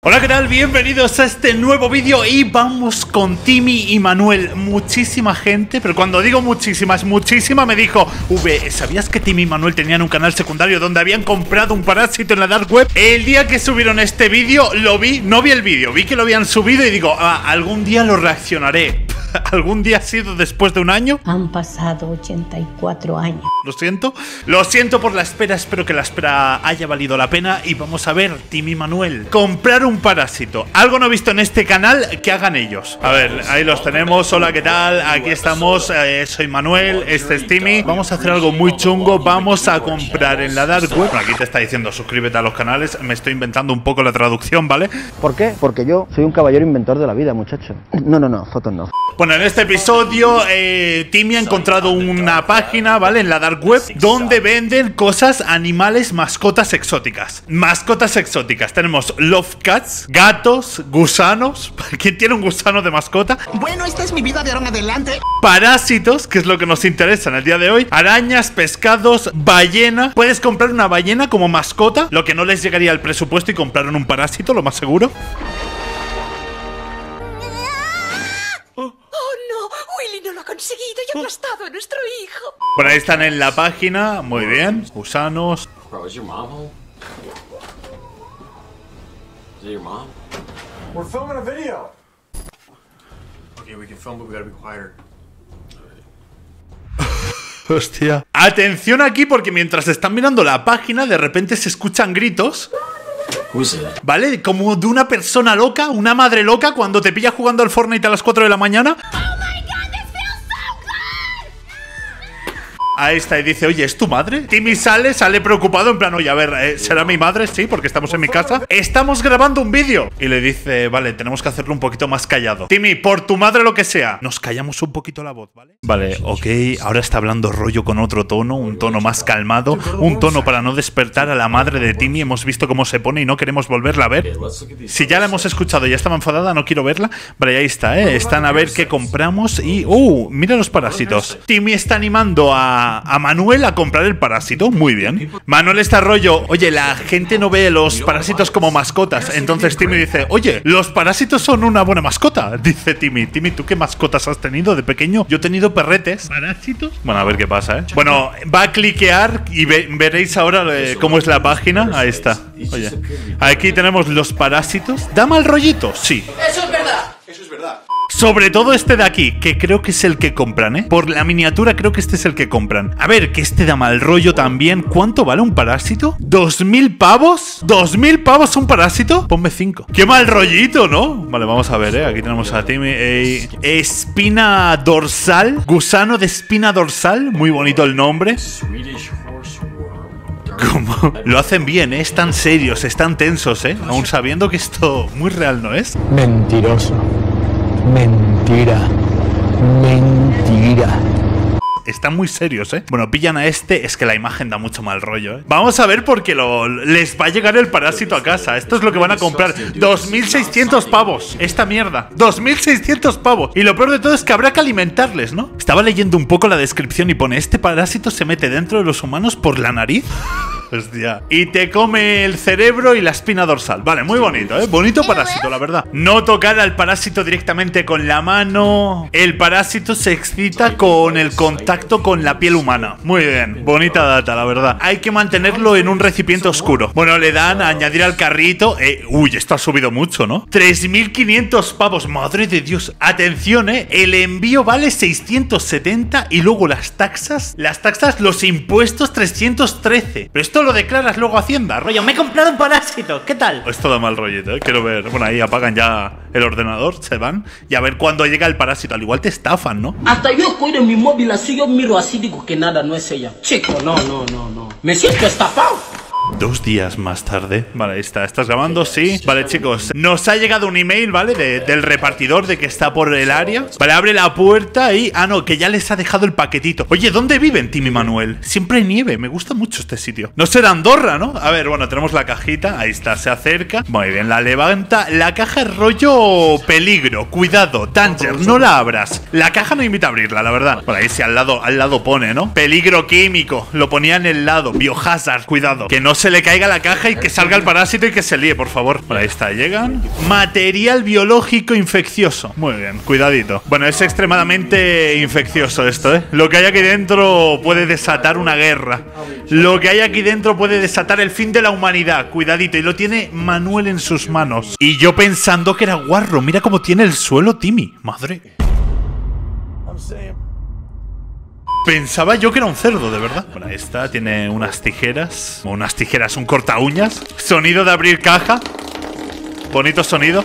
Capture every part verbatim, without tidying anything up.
Hola, ¿qué tal? Bienvenidos a este nuevo vídeo y vamos con Timmy y Manuel. Muchísima gente, pero cuando digo muchísima, es muchísima, me dijo V, ¿sabías que Timmy y Manuel tenían un canal secundario donde habían comprado un parásito en la dark web? El día que subieron este vídeo, lo vi, no vi el vídeo, vi que lo habían subido y digo, ah, algún día lo reaccionaré. ¿Algún día ha sido después de un año? Han pasado ochenta y cuatro años. Lo siento, lo siento por la espera, espero que la espera haya valido la pena. Y vamos a ver, Timmy y Manuel, comprar un parásito. Algo no he visto en este canal que hagan ellos. A ver, ahí los tenemos, hola, ¿qué tal? Aquí estamos, eh, soy Manuel, este es Timmy. Vamos a hacer algo muy chungo, vamos a comprar en la dark web. Bueno, aquí te está diciendo suscríbete a los canales, me estoy inventando un poco la traducción, ¿vale? ¿Por qué? Porque yo soy un caballero inventor de la vida, muchacho. No, no, no, fotos no. Bueno, en este episodio eh, Timmy ha encontrado una página, ¿vale? En la dark web, donde venden cosas, animales, mascotas exóticas. Mascotas exóticas. Tenemos love cats, gatos, gusanos. ¿Quién tiene un gusano de mascota? Bueno, esta es mi vida de ahora en adelante. Parásitos, que es lo que nos interesa en el día de hoy. Arañas, pescados, ballena. Puedes comprar una ballena como mascota, lo que no les llegaría al presupuesto, y compraron un parásito, lo más seguro. Willy no lo ha conseguido y ha aplastado a nuestro hijo. Por ahí están en la página, muy bien. Gusanos. Bro, is your mom home? Is it your mom? We're filming a video. Okay, we can film, but we gotta be quieter. Hostia. Atención aquí, porque mientras están mirando la página, de repente se escuchan gritos. ¿Vale? Como de una persona loca, una madre loca, cuando te pilla jugando al Fortnite a las cuatro de la mañana. Ahí está, y dice, oye, ¿es tu madre? Timmy sale, sale preocupado, en plan, oye, a ver, eh, ¿será mi madre? Sí, porque estamos en mi casa. Estamos grabando un vídeo. Y le dice, vale, tenemos que hacerlo un poquito más callado. Timmy, por tu madre lo que sea. Nos callamos un poquito la voz, ¿vale? Vale, ok, ahora está hablando rollo con otro tono, un tono más calmado, un tono para no despertar a la madre de Timmy. Hemos visto cómo se pone y no queremos volverla a ver. Si ya la hemos escuchado y ya estaba enfadada, no quiero verla. Vale, ahí está, ¿eh? Están a ver qué compramos y... ¡Uh! Mira los parásitos. Timmy está animando a... a Manuel a comprar el parásito. Muy bien. Manuel está rollo, oye, la gente no ve los parásitos como mascotas. Entonces Timmy dice, oye, los parásitos son una buena mascota. Dice Timmy, Timmy, ¿tú qué mascotas has tenido de pequeño? Yo he tenido perretes. ¿Parásitos? Bueno, a ver qué pasa, ¿eh? Bueno, va a cliquear y ve, veréis ahora eh, cómo es la página. Ahí está. Oye, aquí tenemos los parásitos. ¿Da mal rollito? Sí. Eso es verdad. Eso es verdad. Sobre todo este de aquí, que creo que es el que compran, ¿eh? Por la miniatura creo que este es el que compran. A ver, que este da mal rollo también. ¿Cuánto vale un parásito? ¿Dos mil pavos? ¿Dos mil pavos un parásito? Ponme cinco. ¡Qué mal rollito!, ¿no? Vale, vamos a ver, ¿eh? Aquí tenemos a Timmy. Eh, espina dorsal. Gusano de espina dorsal. Muy bonito el nombre. ¿Cómo? Lo hacen bien, ¿eh? Están serios, están tensos, ¿eh? Aún sabiendo que esto muy real no es. Mentiroso. Mentira. Mentira. Están muy serios, ¿eh? Bueno, pillan a este. Es que la imagen da mucho mal rollo, ¿eh? Vamos a ver porque lo, les va a llegar el parásito a casa. Esto es lo que van a comprar. dos mil seiscientos pavos. Esta mierda. dos mil seiscientos pavos. Y lo peor de todo es que habrá que alimentarles, ¿no? Estaba leyendo un poco la descripción y pone, este parásito se mete dentro de los humanos por la nariz. Hostia. Y te come el cerebro y la espina dorsal. Vale, muy bonito, ¿eh? Bonito parásito, la verdad. No tocar al parásito directamente con la mano. El parásito se excita con el contacto con la piel humana. Muy bien, bonita data, la verdad. Hay que mantenerlo en un recipiente oscuro. Bueno, le dan a añadir al carrito. eh, Uy, esto ha subido mucho, ¿no? tres mil quinientos pavos, madre de Dios. Atención, ¿eh? El envío vale seiscientos setenta. Y luego las taxas. Las taxas, los impuestos, trescientos trece. Pero esto lo declaras luego a Hacienda. Rollo, me he comprado un parásito, ¿qué tal? Esto da mal rollito, ¿eh? Quiero ver. Bueno, ahí apagan ya el ordenador, se van. Y a ver cuándo llega el parásito. Al igual te estafan, ¿no? Hasta yo cuido mi móvil así, yo miro así, digo que nada, no es ella. Chico, no, no, no, no. Me siento estafado. Dos días más tarde. Vale, ahí está. ¿Estás grabando? Sí. Vale, chicos. Nos ha llegado un email, ¿vale? De, del repartidor de que está por el área. Vale, abre la puerta y... Ah, no, que ya les ha dejado el paquetito. Oye, ¿dónde viven, Timmy y Manuel? Siempre hay nieve. Me gusta mucho este sitio. No será Andorra, ¿no? A ver, bueno, tenemos la cajita. Ahí está, se acerca. Muy bien, la levanta. La caja es rollo peligro. Cuidado, danger, no la abras. La caja no invita a abrirla, la verdad. Por ahí sí, al lado, al lado pone, ¿no? Peligro químico. Lo ponía en el lado. Biohazard, cuidado. Que no se le caiga la caja y que salga el parásito y que se líe, por favor. Bueno, ahí está, llegan. Material biológico infeccioso. Muy bien, cuidadito. Bueno, es extremadamente infeccioso esto, ¿eh? Lo que hay aquí dentro puede desatar una guerra. Lo que hay aquí dentro puede desatar el fin de la humanidad. Cuidadito, y lo tiene Manuel en sus manos. Y yo pensando que era guarro. Mira cómo tiene el suelo Timmy. Madre. Pensaba yo que era un cerdo, de verdad. Bueno, ahí está, tiene unas tijeras. Unas tijeras, un corta uñas. Sonido de abrir caja. Bonito sonido.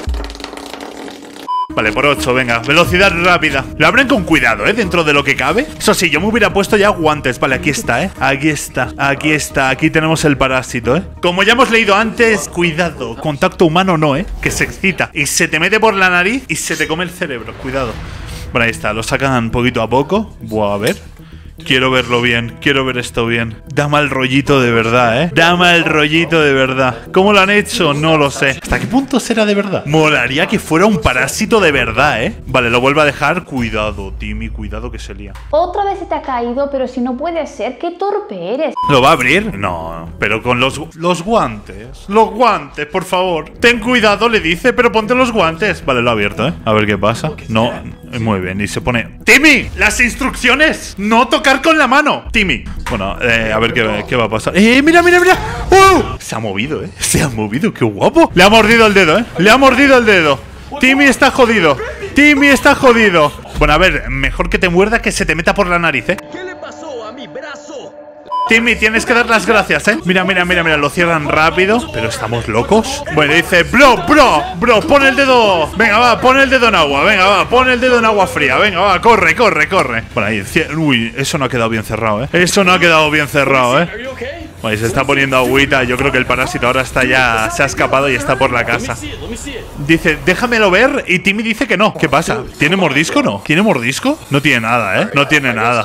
Vale, por ocho, venga, velocidad rápida. Lo abren con cuidado, ¿eh? Dentro de lo que cabe. Eso sí, yo me hubiera puesto ya guantes. Vale, aquí está, ¿eh? Aquí está, aquí está, aquí tenemos el parásito, ¿eh? Como ya hemos leído antes, cuidado. Contacto humano no, ¿eh? Que se excita y se te mete por la nariz y se te come el cerebro, cuidado. Bueno, ahí está, lo sacan poquito a poco. Buah, a ver. Quiero verlo bien, quiero ver esto bien. Da mal rollito de verdad, ¿eh? Da mal rollito de verdad. ¿Cómo lo han hecho? No lo sé. ¿Hasta qué punto será de verdad? Molaría que fuera un parásito de verdad, ¿eh? Vale, lo vuelvo a dejar. Cuidado, Timmy, cuidado que se lía. Otra vez se te ha caído, pero si no puede ser, qué torpe eres. ¿Lo va a abrir? No, pero con los, los guantes. Los guantes, por favor. Ten cuidado, le dice, pero ponte los guantes. Vale, lo ha abierto, ¿eh? A ver qué pasa. No, muy bien. Y se pone... ¡Timmy! ¡Las instrucciones! ¡No tocar con la mano! Timmy. Bueno, eh, a ver qué, qué va a pasar. ¡Eh, mira, mira, mira! ¡Uh! Se ha movido, ¿eh? Se ha movido, qué guapo. Le ha mordido el dedo, ¿eh? Le ha mordido el dedo. Timmy está jodido. Timmy está jodido. Bueno, a ver, mejor que te muerda que se te meta por la nariz, ¿eh? ¿Qué le pasó a mi brazo? Timmy, tienes que dar las gracias, ¿eh? Mira, mira, mira, mira, lo cierran rápido. Pero estamos locos. Bueno, dice, bro, bro, bro, pon el dedo. Venga, va, pon el dedo en agua. Venga, va, pon el dedo en agua fría. Venga, va, corre, corre, corre. Bueno, ahí, uy, eso no ha quedado bien cerrado, ¿eh? Eso no ha quedado bien cerrado, ¿eh? Bueno, se está poniendo agüita. Yo creo que el parásito ahora está ya, se ha escapado y está por la casa. Dice, déjamelo ver. Y Timmy dice que no. ¿Qué pasa? ¿Tiene mordisco o no? ¿Tiene mordisco? No tiene nada, ¿eh? No tiene nada.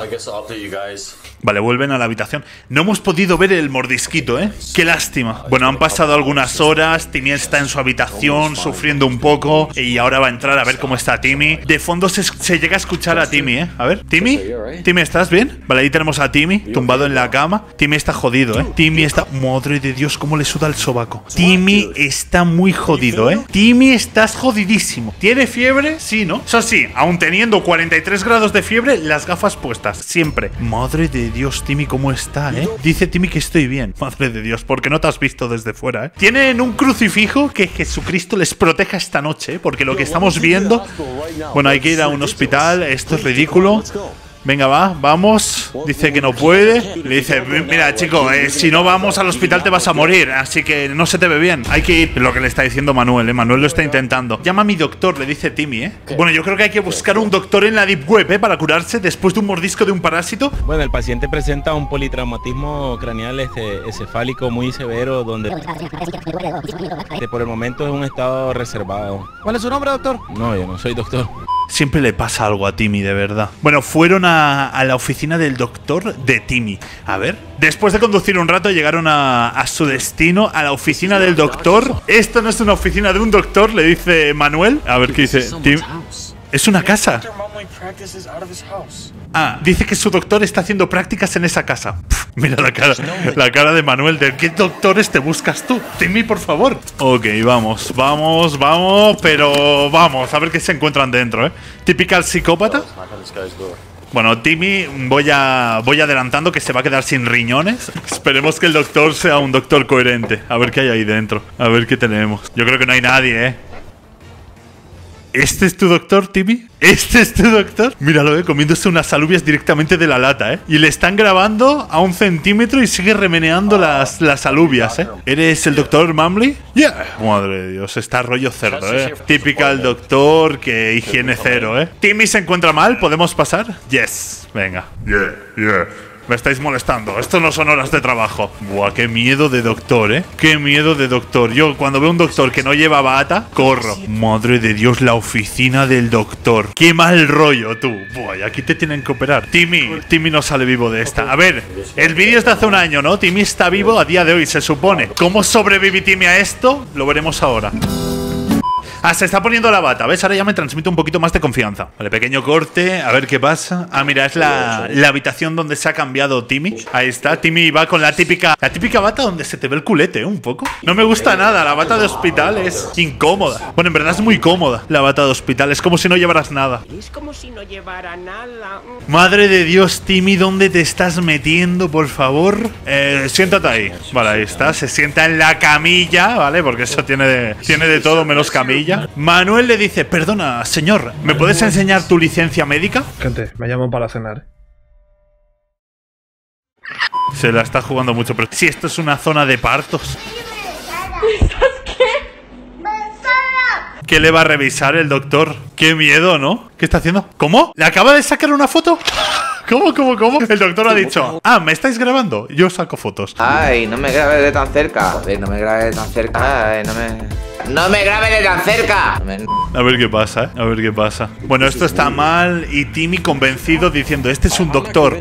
Vale, vuelven a la habitación. No hemos podido ver el mordisquito, ¿eh? Qué lástima. Bueno, han pasado algunas horas. Timmy está en su habitación sufriendo un poco. Y ahora va a entrar a ver cómo está Timmy. De fondo se, se llega a escuchar a Timmy, ¿eh? A ver, Timmy. Timmy, ¿estás bien? Vale, ahí tenemos a Timmy tumbado en la cama. Timmy está jodido, ¿eh? Timmy está... Madre de Dios, cómo le suda el sobaco. Timmy está muy jodido, ¿eh? Timmy, estás jodidísimo. ¿Tiene fiebre? Sí, ¿no? Eso sí, aún teniendo cuarenta y tres grados de fiebre, las gafas puestas. Siempre. Madre de Dios, Timmy, ¿cómo está, eh? Dice Timmy que estoy bien. Madre de Dios, porque no te has visto desde fuera, eh. Tienen un crucifijo que Jesucristo les proteja esta noche, ¿eh? Porque lo que estamos viendo... Bueno, hay que ir a un hospital. Esto es ridículo. Venga, va, vamos. Dice que no puede. Le dice, mira, chico, eh, si no vamos al hospital te vas a morir. Así que no se te ve bien. Hay que ir. Lo que le está diciendo Manuel, eh. Manuel lo está intentando. Llama a mi doctor, le dice Timmy, eh. Bueno, yo creo que hay que buscar un doctor en la Deep Web, eh, para curarse después de un mordisco de un parásito. Bueno, el paciente presenta un politraumatismo craneal este, encefálico muy severo, donde por el momento es un estado reservado. ¿Cuál es su nombre, doctor? No, yo no soy doctor. Siempre le pasa algo a Timmy, de verdad. Bueno, fueron a, a la oficina del doctor de Timmy. A ver. Después de conducir un rato, llegaron a, a su destino, a la oficina del doctor. Esto no es una oficina de un doctor, le dice Manuel. A ver qué dice. Tim, es una casa. Ah, dice que su doctor está haciendo prácticas en esa casa. Pff, mira la cara, la cara de Manuel. ¿De qué doctores te buscas tú? Timmy, por favor. Ok, vamos, vamos, vamos. Pero vamos, a ver qué se encuentran dentro, ¿eh? Típica psicópata. Bueno, Timmy, voy a voy adelantando que se va a quedar sin riñones. Esperemos que el doctor sea un doctor coherente. A ver qué hay ahí dentro. A ver qué tenemos. Yo creo que no hay nadie, ¿eh? ¿Este es tu doctor, Timmy? ¿Este es tu doctor? Míralo, eh, comiéndose unas alubias directamente de la lata, eh. Y le están grabando a un centímetro y sigue remeneando las, las alubias, eh. ¿Eres el doctor Mumley? Yeah. Madre de Dios, está rollo cerdo, eh. Típica el doctor, que higiene cero, eh. Timmy se encuentra mal, ¿podemos pasar? Yes. Venga. Yeah, yeah. Me estáis molestando, esto no son horas de trabajo. Buah, qué miedo de doctor, ¿eh? Qué miedo de doctor. Yo cuando veo un doctor que no lleva bata, corro. Madre de Dios, la oficina del doctor. Qué mal rollo, tú. Buah, y aquí te tienen que operar. Timmy, Timmy no sale vivo de esta. A ver, el vídeo es de hace un año, ¿no? Timmy está vivo a día de hoy, se supone. ¿Cómo sobrevive Timmy a esto? Lo veremos ahora. Ah, se está poniendo la bata, ¿ves? Ahora ya me transmite un poquito más de confianza. Vale, pequeño corte, a ver qué pasa. Ah, mira, es la, la habitación donde se ha cambiado Timmy. Ahí está, Timmy va con la típica La típica bata donde se te ve el culete, ¿eh? Un poco. No me gusta nada, la bata de hospital es incómoda. Bueno, en verdad es muy cómoda la bata de hospital, es como si no llevaras nada. Es como si no llevara nada. Madre de Dios, Timmy, ¿dónde te estás metiendo, por favor? Eh, siéntate ahí. Vale, ahí está, se sienta en la camilla, ¿vale? Porque eso tiene de, tiene de todo menos camilla. Manuel le dice, perdona, señor, ¿me puedes enseñar tu licencia médica? Gente, me llaman para cenar. Se la está jugando mucho, pero si esto es una zona de partos. ¿Qué le va a revisar el doctor? Qué miedo, ¿no? ¿Qué está haciendo? ¿Cómo? ¿Le acaba de sacar una foto? ¿Cómo, cómo, cómo? El doctor ha dicho, ah, ¿me estáis grabando? Yo saco fotos. Ay, no me grabes de tan cerca. Joder, no me grabes de tan cerca. Ay, no me... ¡No me grabes de tan cerca! A ver qué pasa, ¿eh? A ver qué pasa. Bueno, esto está mal y Timmy convencido diciendo, este es un doctor.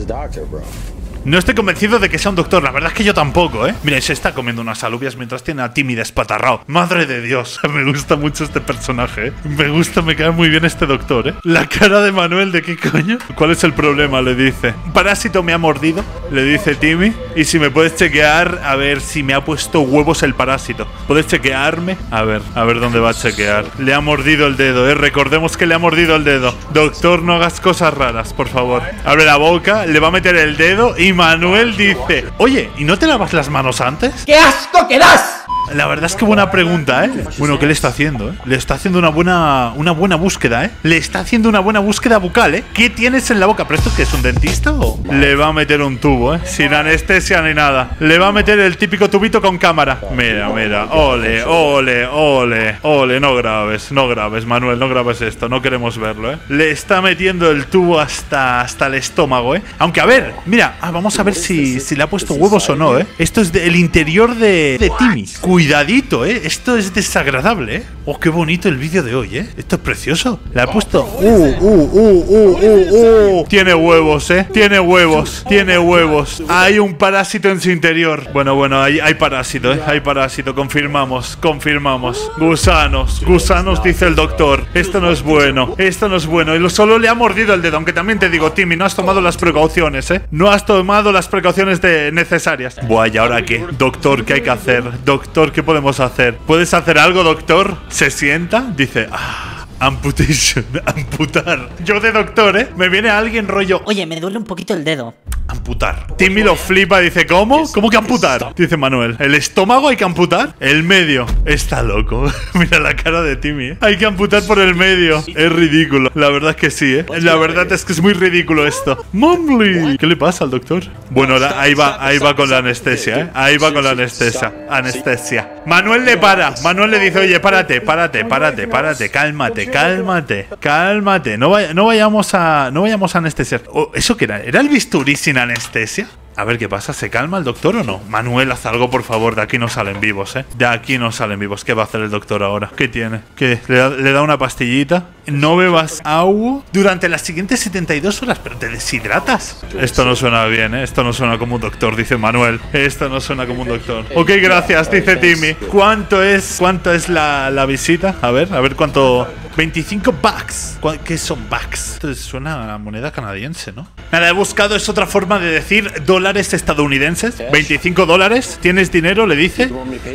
No estoy convencido de que sea un doctor, la verdad es que yo tampoco, ¿eh? Mira, se está comiendo unas alubias mientras tiene a Timmy despatarrado. Madre de Dios, me gusta mucho este personaje, ¿eh? Me gusta, me cae muy bien este doctor, ¿eh? La cara de Manuel, ¿de qué coño? ¿Cuál es el problema? Le dice. Un parásito me ha mordido, le dice Timmy. Y si me puedes chequear, a ver si me ha puesto huevos el parásito. ¿Puedes chequearme? A ver, a ver dónde va a chequear. Le ha mordido el dedo, ¿eh? Recordemos que le ha mordido el dedo. Doctor, no hagas cosas raras, por favor. Abre la boca, le va a meter el dedo y Manuel dice, oye, ¿y no te lavas las manos antes? ¡Qué asco que das! La verdad es que buena pregunta, ¿eh? Bueno, ¿qué le está haciendo, eh? Le está haciendo una buena una buena búsqueda, ¿eh? Le está haciendo una buena búsqueda bucal, ¿eh? ¿Qué tienes en la boca? ¿Pero esto qué es, un dentista o...? Le va a meter un tubo, ¿eh? Sin anestesia ni nada. Le va a meter el típico tubito con cámara. Mira, mira. Ole, ole, ole. Ole, no grabes, no grabes, Manuel, no grabes esto. No queremos verlo, ¿eh? Le está metiendo el tubo hasta, hasta el estómago, ¿eh? Aunque, a ver, mira, ah, vamos a ver si, si le ha puesto huevos o no, ¿eh? Esto es del interior de, de Timmy. Cuidadito, ¿eh? Esto es desagradable, ¿eh? Oh, qué bonito el vídeo de hoy, ¿eh? Esto es precioso. Le ha puesto... ¡Uh, uh, uh, uh, uh, uh! Tiene huevos, ¿eh? Tiene huevos. Tiene huevos. Hay un parásito en su interior. Bueno, bueno, hay, hay parásito, ¿eh? Hay parásito. Confirmamos, confirmamos. Gusanos. Gusanos, dice el doctor. Esto no es bueno. Esto no es bueno. Y solo le ha mordido el dedo. Aunque también te digo, Timmy, no has tomado las precauciones, ¿eh? No has tomado las precauciones de necesarias. Buah, ¿y ahora qué? Doctor, ¿qué hay que hacer? Doctor, ¿qué podemos hacer? ¿Puedes hacer algo, doctor? Se sienta, dice, ah, amputation, amputar. Yo de doctor, ¿eh? Me viene alguien rollo, oye, me duele un poquito el dedo. Amputar. Timmy lo flipa, dice, ¿cómo? ¿Cómo que amputar? Dice Manuel, ¿el estómago hay que amputar? El medio. Está loco. Mira la cara de Timmy, ¿eh? Hay que amputar por el medio. Es ridículo. La verdad es que sí, ¿eh? La verdad es que es muy ridículo esto. Mumbly. ¿Qué le pasa al doctor? Bueno, la, ahí va, ahí va con la anestesia, ¿eh? Ahí va con la anestesia. Anestesia. Manuel le para. Manuel le dice, oye, párate, párate, párate, párate. Cálmate, cálmate, cálmate. No, vay no vayamos a no vayamos a anestesiar. Oh, ¿eso qué era? ¿Era el bisturí sin anestesia? A ver qué pasa, ¿se calma el doctor o no? Manuel, haz algo, por favor, de aquí no salen vivos, ¿eh? De aquí no salen vivos. ¿Qué va a hacer el doctor ahora? ¿Qué tiene? ¿Qué? ¿Le da, le da una pastillita? No bebas agua durante las siguientes setenta y dos horas, pero te deshidratas. Esto no suena bien, ¿eh? Esto no suena como un doctor, dice Manuel. Esto no suena como un doctor. Ok, gracias, dice Timmy. ¿Cuánto es, cuánto es la, la visita? A ver, a ver cuánto... veinticinco bucks. ¿Qué son bucks? Esto suena a moneda canadiense, ¿no? Nada, he buscado, es otra forma de decir dólares estadounidenses. veinticinco dólares. ¿Tienes dinero? Le dice.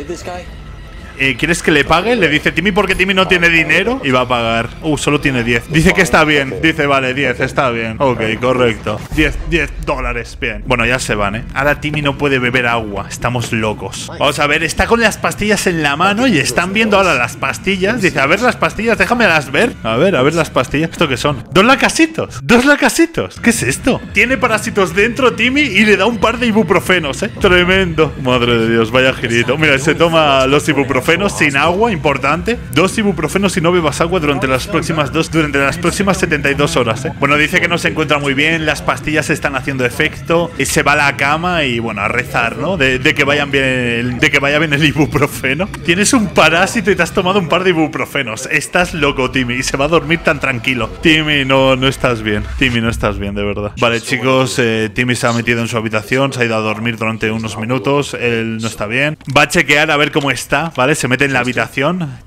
Eh, ¿Quieres que le pague? Le dice Timmy porque Timmy no tiene dinero y va a pagar. Uh, solo tiene diez. Dice que está bien. Dice, vale, diez, está bien. Ok, correcto. diez, diez dólares. Bien. Bueno, ya se van, ¿eh? Ahora Timmy no puede beber agua. Estamos locos. Vamos a ver, está con las pastillas en la mano y están viendo ahora las pastillas. Dice, a ver las pastillas, déjame las ver. A ver, a ver las pastillas. ¿Esto qué son? Dos lacasitos. Dos lacasitos. ¿Qué es esto? Tiene parásitos dentro Timmy y le da un par de ibuprofenos, ¿eh? Tremendo. Madre de Dios, vaya girito. Mira, se toma los ibuprofenos sin agua, importante. Dos ibuprofenos y no bebas agua durante las próximas dos, durante las próximas setenta y dos horas, ¿eh? Bueno, dice que no se encuentra muy bien, las pastillas están haciendo efecto, y se va a la cama y bueno, a rezar, ¿no? De, de que vayan bien el, de que vaya bien el ibuprofeno. Tienes un parásito y te has tomado un par de ibuprofenos. Estás loco, Timmy, y se va a dormir tan tranquilo. Timmy, no, no estás bien. Timmy, no estás bien, de verdad. Vale, chicos, eh, Timmy se ha metido en su habitación, se ha ido a dormir durante unos minutos. Él no está bien. Va a chequear a ver cómo está, ¿vale? Se mete en la habitación. ¿Timmy?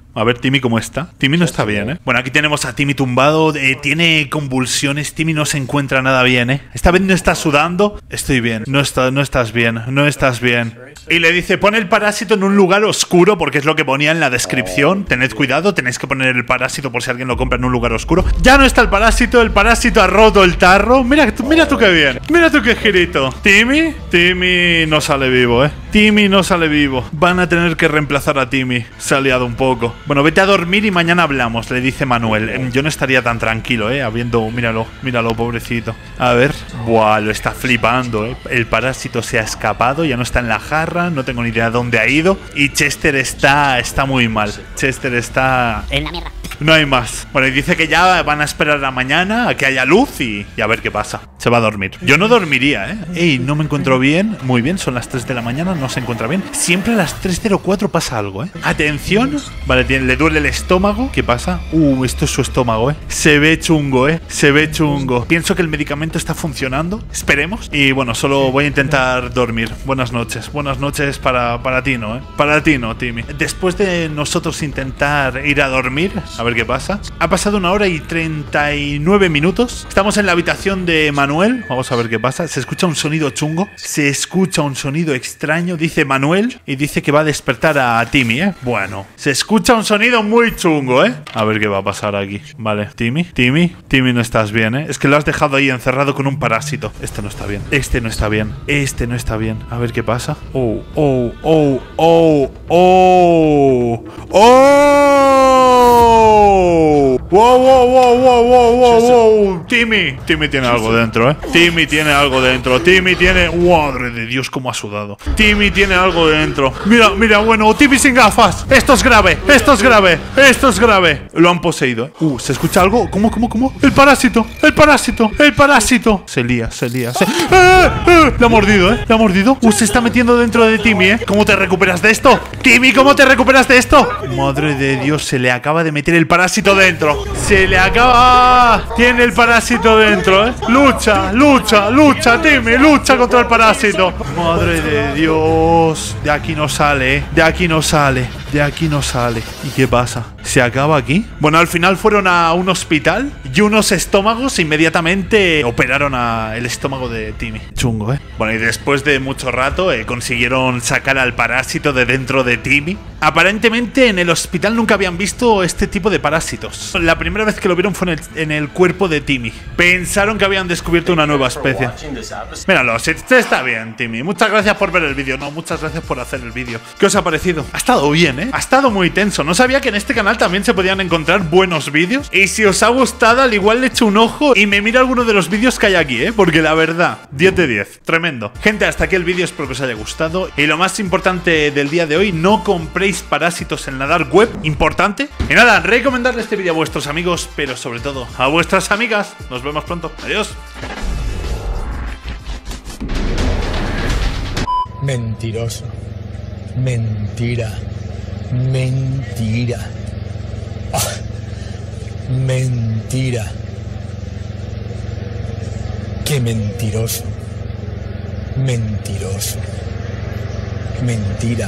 A ver, Timmy, ¿cómo está? Timmy no está bien, ¿eh? Bueno, aquí tenemos a Timmy tumbado. Eh, tiene convulsiones. Timmy no se encuentra nada bien, ¿eh? Esta vez no está sudando. Estoy bien. No, está, no estás bien. No estás bien. Y le dice, pon el parásito en un lugar oscuro, porque es lo que ponía en la descripción. Tened cuidado, tenéis que poner el parásito por si alguien lo compra en un lugar oscuro. Ya no está el parásito. El parásito ha roto el tarro. Mira, mira tú qué bien. Mira tú qué girito. Timmy, Timmy no sale vivo, ¿eh? Timmy no sale vivo. Van a tener que reemplazar a Timmy. Se ha liado un poco. Bueno, vete a dormir y mañana hablamos, le dice Manuel. Yo no estaría tan tranquilo, ¿eh? Habiendo... Míralo, míralo, pobrecito. A ver. Buah, lo está flipando, ¿eh? El parásito se ha escapado, ya no está en la jarra. No tengo ni idea de dónde ha ido. Y Chester está... Está muy mal. Chester está... En la mierda. No hay más. Bueno, y dice que ya van a esperar a la mañana a que haya luz y, y a ver qué pasa. Se va a dormir. Yo no dormiría, ¿eh? Ey, no me encuentro bien. Muy bien, son las tres de la mañana, no se encuentra bien. Siempre a las tres cero cuatro pasa algo, ¿eh? Atención. Vale, tiene, le duele el estómago. ¿Qué pasa? Uh, esto es su estómago, ¿eh? Se ve chungo, ¿eh? Se ve chungo. Pienso que el medicamento está funcionando. Esperemos. Y bueno, solo voy a intentar dormir. Buenas noches. Buenas noches para, para ti, ¿no? ¿eh? Para ti, ¿no, Timmy? Después de nosotros intentar ir a dormir, a ver qué pasa. Ha pasado una hora y treinta y nueve minutos. Estamos en la habitación de Manuel. Vamos a ver qué pasa. Se escucha un sonido chungo. Se escucha un sonido extraño. Dice Manuel y dice que va a despertar a Timmy, ¿eh? Bueno, se escucha un sonido muy chungo, ¿eh? A ver qué va a pasar aquí. Vale, Timmy, Timmy, Timmy, no estás bien, ¿eh? Es que lo has dejado ahí encerrado con un parásito. Este no está bien. Este no está bien. Este no está bien. A ver qué pasa. Oh, oh, oh, oh, oh, oh. Wow, wow, wow, wow, wow, wow, wow. Timmy, Timmy tiene algo dentro, ¿eh? Timmy tiene algo dentro. Timmy tiene... Madre de Dios, cómo ha sudado. Timmy tiene algo dentro. Mira, mira, bueno, Timmy sin gafas. Esto es grave, esto es grave, esto es grave. Lo han poseído, ¿eh? Uh, ¿se escucha algo? ¿Cómo, cómo, cómo? El parásito, el parásito, el parásito. Se lía, se lía, se... ¡Eh, eh! Le ha mordido, ¿eh? Le ha mordido. Uh, se está metiendo dentro de Timmy, ¿eh? ¿Cómo te recuperas de esto? Timmy, ¿cómo te recuperas de esto? Madre de Dios, se le acaba de meter el parásito dentro. Se le acaba... Tiene el parásito dentro, ¿eh? Lucha, lucha, lucha, Timmy, lucha contra el parásito. Madre de Dios. De aquí no sale, ¿eh? De aquí no sale. De aquí no sale. ¿Y qué pasa? ¿Se acaba aquí? Bueno, al final fueron a un hospital y unos estómagos inmediatamente operaron a el estómago de Timmy. Chungo, ¿eh? Bueno, y después de mucho rato eh, consiguieron sacar al parásito de dentro de Timmy. Aparentemente en el hospital nunca habían visto este tipo de parásitos. La primera vez que lo vieron fue en el, en el cuerpo de Timmy. Pensaron que habían descubierto una nueva especie. Míralo, si te está bien, Timmy. Muchas gracias por ver el vídeo. No, muchas gracias por hacer el vídeo. ¿Qué os ha parecido? Ha estado bien, ¿eh? Ha estado muy tenso. No sabía que en este canal también se podían encontrar buenos vídeos. Y si os ha gustado, al igual le echo un ojo y me miro alguno de los vídeos que hay aquí, ¿eh? Porque la verdad, diez de diez. Tremendo. Gente, hasta aquí el vídeo. Espero que os haya gustado. Y lo más importante del día de hoy, no compréis parásitos en la dark web. Importante. Y nada, recomendarle este vídeo a vuestros amigos, pero sobre todo a vuestras amigas. Nos vemos pronto. Adiós. Mentiroso. Mentira. Mentira. Ah, mentira. Qué mentiroso. Mentiroso. Mentira.